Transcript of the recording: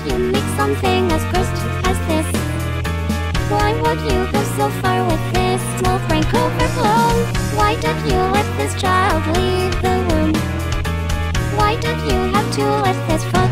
you make something as cursed as this? Why would you go so far with this small prank overblown? Why did you let this child leave the womb? Why did you have to let this